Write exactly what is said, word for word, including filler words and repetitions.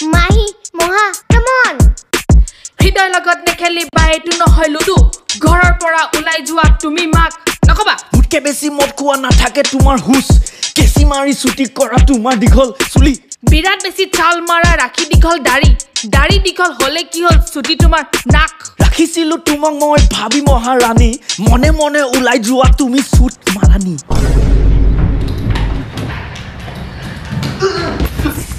Mahi, Moha, come on. হৃদয় লগত নেখেলি বা এটো নহয় লুডু ঘৰৰ পৰা ওলাই যোৱা তুমি মাক নকবা মুটকে বেছি মদ খোৱা নাথাকে তোমাৰ হুছ কেছি মাৰি ছুটি কৰা তোমাৰ দীঘল চুলি বিৰাট বেছি চাল মাৰা ৰাখি দীঘল দাড়ি দাড়ি দীঘল হলে কি হ'ল ছুটি তোমাৰ নাক ৰাখিছিলো তোমাক মই ভাবি মহাৰাণী মনে মনে ওলাই যোৱা তুমি সুট মাৰানী